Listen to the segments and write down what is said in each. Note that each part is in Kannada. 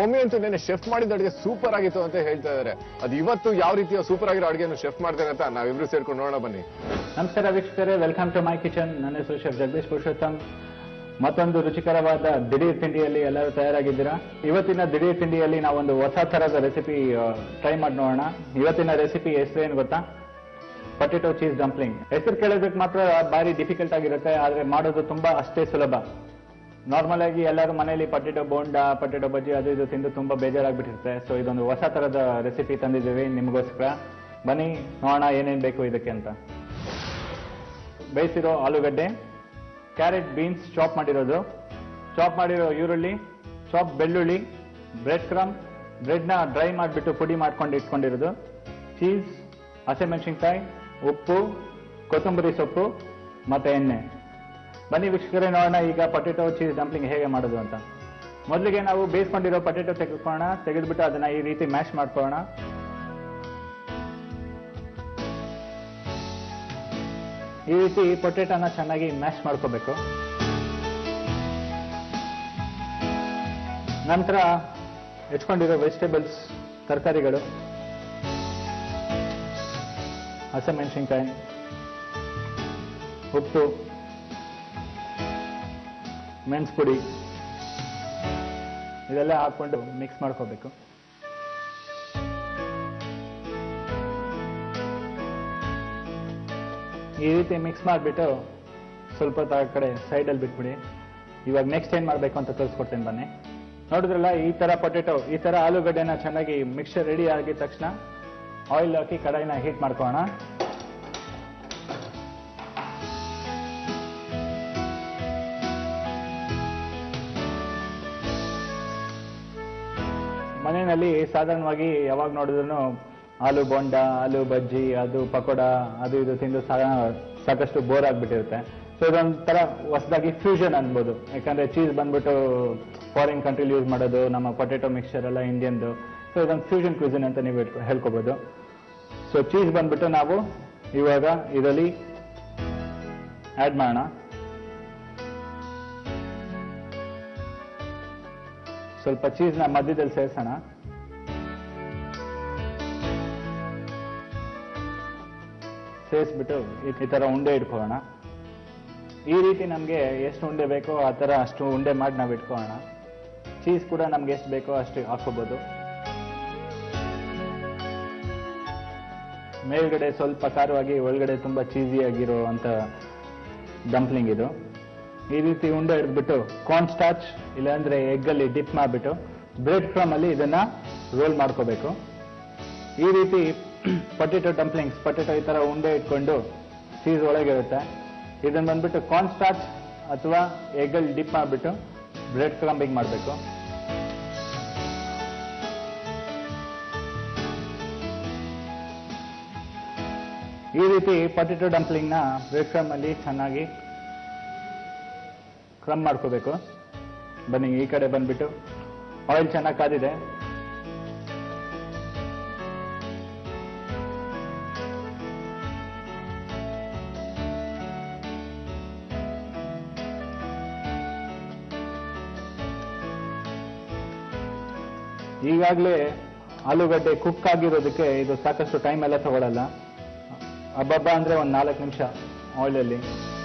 ಮಮ್ಮಿ ಅಂತೂ ನೆನೆ ಶೆಫ್ ಮಾಡಿದ ಅಡುಗೆ ಸೂಪರ್ ಆಗಿತ್ತು ಅಂತ ಹೇಳ್ತಾ ಇದ್ದಾರೆ. ಅದು ಇವತ್ತು ಯಾವ ರೀತಿಯ ಸೂಪರ್ ಆಗಿರೋ ಅಡುಗೆಯನ್ನು ಶೆಫ್ ಮಾಡ್ತಾರೆ ಅಂತ ನಾವಿಬ್ರು ಸೇರ್ಕೊಂಡು ನೋಡೋಣ ಬನ್ನಿ. ನಮಸ್ಕಾರ ವೀಕ್ಷಕರೇ, ವೆಲ್ಕಮ್ ಟು ಮೈ ಕಿಚನ್. ನನ್ನ ಹೆಸರು ಶೆಫ್ ಜಗದೀಶ್ ಪುರುಷೋತ್ತಮ್. ಮತ್ತೊಂದು ರುಚಿಕರವಾದ ದಿಢೀರ್ ತಿಂಡಿಯಲ್ಲಿ ಎಲ್ಲರೂ ತಯಾರಾಗಿದ್ದೀರಾ. ಇವತ್ತಿನ ದಿಢೀರ್ ತಿಂಡಿಯಲ್ಲಿ ನಾವೊಂದು ಹೊಸ ಥರದ ರೆಸಿಪಿ ಟ್ರೈ ಮಾಡಿ ನೋಡೋಣ. ಇವತ್ತಿನ ರೆಸಿಪಿ ಹೆಸರೇನು ಗೊತ್ತಾ? Potato cheese dumpling. ಹೆಸರು ಕೇಳೋದಕ್ಕೆ ಮಾತ್ರ ಭಾರಿ ಡಿಫಿಕಲ್ಟ್ ಆಗಿರುತ್ತೆ, ಆದರೆ ಮಾಡೋದು ತುಂಬಾ ಅಷ್ಟೇ ಸುಲಭ. ನಾರ್ಮಲ್ ಆಗಿ ಎಲ್ಲರೂ ಮನೆಯಲ್ಲಿ ಪೊಟೆಟೊ ಬೋಂಡಾ, ಪೊಟೆಟೊ ಬಜ್ಜಿ ಅದು ಇದು ತಿಂದು ತುಂಬಾ ಬೇಜಾರಾಗ್ಬಿಟ್ಟಿರುತ್ತೆ. ಸೊ ಇದೊಂದು ಹೊಸ ಥರದ ರೆಸಿಪಿ ತಂದಿದ್ದೀವಿ ನಿಮಗೋಸ್ಕರ. ಬನ್ನಿ ನೋಡೋಣ ಏನೇನು ಬೇಕು ಇದಕ್ಕೆ ಅಂತ. ಬೇಯಿಸಿರೋ ಆಲೂಗಡ್ಡೆ, ಕ್ಯಾರೆಟ್, ಬೀನ್ಸ್ ಚಾಪ್ ಮಾಡಿರೋದು, ಚಾಪ್ ಮಾಡಿರೋ ಈರುಳ್ಳಿ, ಚಾಪ್ ಬೆಳ್ಳುಳ್ಳಿ, ಬ್ರೆಡ್ ಕ್ರಮ್, ಬ್ರೆಡ್ನ ಡ್ರೈ ಮಾಡಿಬಿಟ್ಟು ಪುಡಿ ಮಾಡ್ಕೊಂಡು ಇಟ್ಕೊಂಡಿರೋದು, ಚೀಸ್, ಹಸಿಮೆಣಸಿನ್ಕಾಯಿ, ಉಪ್ಪು, ಕೊತ್ತಂಬರಿ ಸೊಪ್ಪು ಮತ್ತೆ ಎಣ್ಣೆ. ಬನ್ನಿ ವೀಕ್ಷಕರೇ ನೋಡೋಣ ಈಗ ಪೊಟೆಟೊ ಚೀಸ್ ಡಂಪ್ಲಿಂಗ್ ಹೇಗೆ ಮಾಡೋದು ಅಂತ. ಮೊದಲಿಗೆ ನಾವು ಬೇಯಿಸ್ಕೊಂಡಿರೋ ಪೊಟೆಟೊ ತೆಗೆದುಕೊಳ್ಳೋಣ. ತೆಗೆದುಬಿಟ್ಟು ಅದನ್ನ ಈ ರೀತಿ ಮ್ಯಾಶ್ ಮಾಡ್ಕೊಳ್ಳೋಣ. ಈ ರೀತಿ ಪೊಟೆಟೊನ ಚೆನ್ನಾಗಿ ಮ್ಯಾಶ್ ಮಾಡ್ಕೋಬೇಕು. ನಂತರ ಹೆಚ್ಕೊಂಡಿರೋ ವೆಜಿಟೇಬಲ್ಸ್, ತರಕಾರಿಗಳು, ಹಸಿಮೆಣಸಿನ್ಕಾಯಿ, ಉಪ್ಪು, ಮೆಣಸು ಪುಡಿ ಇದೆಲ್ಲ ಹಾಕೊಂಡು ಮಿಕ್ಸ್ ಮಾಡ್ಕೋಬೇಕು. ಈ ರೀತಿ ಮಿಕ್ಸ್ ಮಾಡಿಬಿಟ್ಟು ಸ್ವಲ್ಪ ಕಡೆ ಸೈಡಲ್ಲಿ ಬಿಟ್ಬಿಡಿ. ಇವಾಗ ನೆಕ್ಸ್ಟ್ ಏನು ಮಾಡಬೇಕು ಅಂತ ತೋರಿಸ್ಕೊಡ್ತೇನೆ ಬನ್ನಿ. ನೋಡಿದ್ರಲ್ಲ, ಈ ಥರ ಪೊಟೆಟೊ, ಈ ಥರ ಆಲೂಗಡ್ಡೆನ ಚೆನ್ನಾಗಿ ಮಿಕ್ಸ್ಚರ್ ರೆಡಿ ಆಗಿದ ತಕ್ಷಣ ಆಯಿಲ್ ಹಾಕಿ ಕಡಾಯಿನ ಹೀಟ್ ಮಾಡ್ಕೊಳ್ಳೋಣ. ಮನೆಯಲ್ಲಿ ಸಾಧಾರಣವಾಗಿ ಯಾವಾಗ ನೋಡಿದ್ರು ಆಲೂ ಬೋಂಡಾ, ಆಲೂ ಬಜ್ಜಿ, ಅದು ಪಕೋಡ, ಅದು ಇದು ತಿಂದು ಸಾಕಷ್ಟು ಬೋರ್ ಆಗಿಬಿಟ್ಟಿರುತ್ತೆ. ಸೊ ಇದೊಂಥರ ಹೊಸದಾಗಿ ಫ್ಯೂಷನ್ ಅನ್ಬೋದು. ಯಾಕಂದರೆ ಚೀಸ್ ಬಂದ್ಬಿಟ್ಟು ಫಾರಿನ್ ಕಂಟ್ರಿಲಿ ಯೂಸ್ ಮಾಡೋದು, ನಮ್ಮ ಪೊಟೆಟೊ ಮಿಕ್ಸ್ಚರ್ ಎಲ್ಲ ಇಂಡಿಯನ್ದು. ಸೊ ಇದೊಂದು ಫ್ಯೂಷನ್ ಕ್ಯೂಸಿನ್ ಅಂತ ನೀವು ಹೇಳ್ಕೊಬೋದು. ಸೊ ಚೀಸ್ ಬಂದ್ಬಿಟ್ಟು ನಾವು ಇವಾಗ ಇದರಲ್ಲಿ ಆ್ಯಡ್ ಮಾಡೋಣ. ಸ್ವಲ್ಪ ಚೀಸ್ನ ಮಧ್ಯದಲ್ಲಿ ಸೇರಿಸೋಣ. ಸೇರಿಸ್ಬಿಟ್ಟು ಈ ಥರ ಉಂಡೆ ಇಟ್ಕೊಳ್ಳೋಣ. ಈ ರೀತಿ ನಮಗೆ ಎಷ್ಟು ಉಂಡೆ ಬೇಕೋ ಆ ಥರ ಅಷ್ಟು ಉಂಡೆ ಮಾಡಿ ನಾವು ಇಟ್ಕೊಳ್ಳೋಣ. ಚೀಸ್ ಕೂಡ ನಮ್ಗೆ ಎಷ್ಟು ಬೇಕೋ ಅಷ್ಟು ಹಾಕೋಬೋದು. ಮೇಲ್ಗಡೆ ಸ್ವಲ್ಪ ಖಾರವಾಗಿ, ಒಳಗಡೆ ತುಂಬ ಚೀಸಿಯಾಗಿರೋ ಅಂಥ ಡಂಪ್ಲಿಂಗ್ ಇದು. ಈ ರೀತಿ ಉಂಡೆ ಹಿಡಿದ್ಬಿಟ್ಟು ಕಾರ್ನ್ ಸ್ಟಾರ್ಚ್ ಇಲ್ಲಾಂದ್ರೆ ಎಗ್ಗಲ್ಲಿ ಡಿಪ್ ಮಾಡಿಬಿಟ್ಟು ಬ್ರೆಡ್ ಕ್ರಮಲ್ಲಿ ಇದನ್ನ ರೋಲ್ ಮಾಡ್ಕೋಬೇಕು. ಈ ರೀತಿ ಪೊಟೆಟೊ ಡಂಪ್ಲಿಂಗ್ಸ್, ಪೊಟೆಟೊ ಈ ಥರ ಉಂಡೆ ಇಟ್ಕೊಂಡು ಚೀಸ್ ಒಳಗಿರುತ್ತೆ. ಇದನ್ನು ಬಂದ್ಬಿಟ್ಟು ಕಾರ್ನ್ ಸ್ಟಾರ್ಚ್ ಅಥವಾ ಎಗ್ಗಲ್ಲಿ ಡಿಪ್ ಮಾಡಿಬಿಟ್ಟು ಬ್ರೆಡ್ ಕ್ರಂಬಿಂಗ್ ಮಾಡಬೇಕು. ಈ ರೀತಿ ಪೊಟೆಟೊ ಡಂಪ್ಲಿಂಗ್ನ ಬ್ರೆಡ್ ಕ್ರಮಲ್ಲಿ ಚೆನ್ನಾಗಿ ಕ್ರಮ್ ಮಾಡ್ಕೋಬೇಕು. ಬನ್ನಿ ಈ ಕಡೆ ಬಂದ್ಬಿಟ್ಟು ಆಯಿಲ್ ಚೆನ್ನಾಗಿ ಕಾದಿದೆ. ಈಗಾಗಲೇ ಆಲೂಗಡ್ಡೆ ಕುಕ್ ಆಗಿರೋದಕ್ಕೆ ಇದು ಸಾಕಷ್ಟು ಟೈಮ್ ಎಲ್ಲ ತಗೊಳ್ಳಲ್ಲ. ಹಬ್ಬ ಅಂದ್ರೆ ಒಂದು 4 ನಿಮಿಷ ಆಯಿಲಲ್ಲಿ.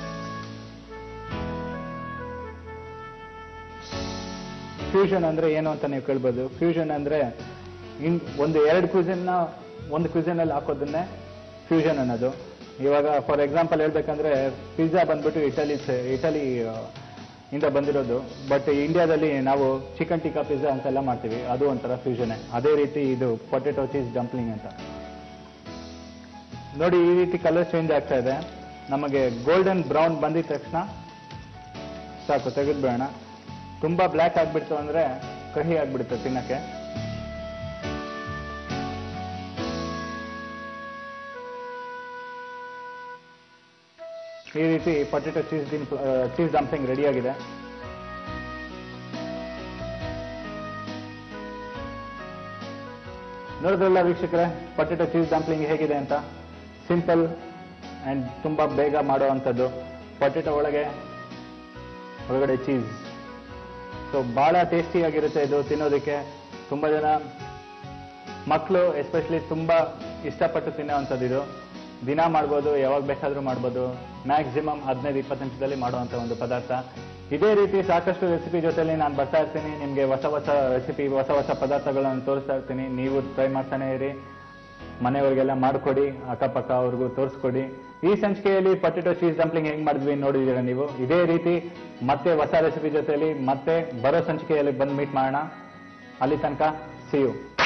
ಫ್ಯೂಷನ್ ಅಂದ್ರೆ ಏನು ಅಂತ ನೀವು ಕೇಳ್ಬೋದು. ಫ್ಯೂಷನ್ ಅಂದ್ರೆ ಒಂದು ಕ್ವಿಸಿನ್ನ ಒಂದು ಕ್ವಿಸಿನಲ್ಲಿ ಹಾಕೋದನ್ನೇ ಫ್ಯೂಷನ್ ಅನ್ನೋದು. ಇವಾಗ ಫಾರ್ ಎಕ್ಸಾಂಪಲ್ ಹೇಳ್ಬೇಕಂದ್ರೆ ಪಿಜ್ಜಾ ಬಂದ್ಬಿಟ್ಟು ಇಟಲಿ ಇಂದ ಬಂದಿರೋದು. ಬಟ್ ಇಂಡಿಯಾದಲ್ಲಿ ನಾವು ಚಿಕನ್ ಟಿಕ್ಕಾ ಪಿಜ್ಜಾ ಅಂತೆಲ್ಲ ಮಾಡ್ತೀವಿ, ಅದು ಒಂಥರ ಫ್ಯೂಷನ್. ಅದೇ ರೀತಿ ಇದು ಪೊಟೆಟೊ ಚೀಸ್ ಡಂಪ್ಲಿಂಗ್ ಅಂತ. ನೋಡಿ ಈ ರೀತಿ ಕಲರ್ ಚೇಂಜ್ ಆಗ್ತಾ ಇದೆ. ನಮಗೆ ಗೋಲ್ಡನ್ ಬ್ರೌನ್ ಬಂದಿದ ತಕ್ಷಣ ಸಾಕು, ತೆಗೆದ್ಬಿಡೋಣ. ತುಂಬಾ ಬ್ಲ್ಯಾಕ್ ಆಗ್ಬಿಡ್ತು ಅಂದ್ರೆ ಕಹಿ ಆಗ್ಬಿಡುತ್ತೆ ತಿನ್ನಕ್ಕೆ. ಈ ರೀತಿ ಪೊಟೆಟೊ ಚೀಸ್ ಡಂಪ್ಲಿಂಗ್ ರೆಡಿ ಆಗಿದೆ. ನೋಡಿದ್ರಲ್ಲ ವೀಕ್ಷಕರೇ, ಪೊಟೆಟೊ ಚೀಸ್ ಡಂಪ್ಲಿಂಗ್ ಹೇಗಿದೆ ಅಂತ. ಸಿಂಪಲ್ ಅಂಡ್ ತುಂಬಾ ಬೇಗ ಮಾಡುವಂಥದ್ದು. ಪೊಟೆಟೊ ಒಳಗಡೆ ಚೀಸ್. ಸೊ ಬಹಳ ಟೇಸ್ಟಿಯಾಗಿರುತ್ತೆ ಇದು ತಿನ್ನೋದಕ್ಕೆ. ತುಂಬ ಜನ ಮಕ್ಕಳು ಎಸ್ಪೆಷಲಿ ತುಂಬ ಇಷ್ಟಪಟ್ಟು ತಿನ್ನೋವಂಥದ್ದು ಇದು. ದಿನ ಮಾಡ್ಬೋದು, ಯಾವಾಗ ಬೇಕಾದರೂ ಮಾಡ್ಬೋದು. ಮ್ಯಾಕ್ಸಿಮಮ್ 15-20 ನಿಮಿಷದಲ್ಲಿ ಮಾಡುವಂಥ ಒಂದು ಪದಾರ್ಥ. ಇದೇ ರೀತಿ ಸಾಕಷ್ಟು ರೆಸಿಪಿ ಜೊತೆಲಿ ನಾನು ಬರ್ತಾ ಇರ್ತೀನಿ, ನಿಮಗೆ ಹೊಸ ಹೊಸ ರೆಸಿಪಿ, ಹೊಸ ಹೊಸ ಪದಾರ್ಥಗಳನ್ನು ತೋರಿಸ್ತಾ ಇರ್ತೀನಿ. ನೀವು ಟ್ರೈ ಮಾಡ್ತಾನೆ ಇರಿ, ಮನೆಯವ್ರಿಗೆಲ್ಲ ಮಾಡಿಕೊಡಿ, ಅಕ್ಕಪಕ್ಕ ಅವ್ರಿಗೂ ತೋರಿಸ್ಕೊಡಿ. ಈ ಸಂಚಿಕೆಯಲ್ಲಿ ಪೊಟೆಟೊ ಚೀಸ್ ಡಂಪ್ಲಿಂಗ್ ಹೆಂಗ್ ಮಾಡಿದ್ವಿ ನೋಡಿದ್ದೀರಾ ನೀವು. ಇದೇ ರೀತಿ ಮತ್ತೆ ಹೊಸ ರೆಸಿಪಿ ಜೊತೆಲಿ ಮತ್ತೆ ಬರೋ ಸಂಚಿಕೆಯಲ್ಲಿ ಬಂದು ಮೀಟ್ ಮಾಡೋಣ. ಅಲ್ಲಿ ತನಕ ಸಿ ಯು.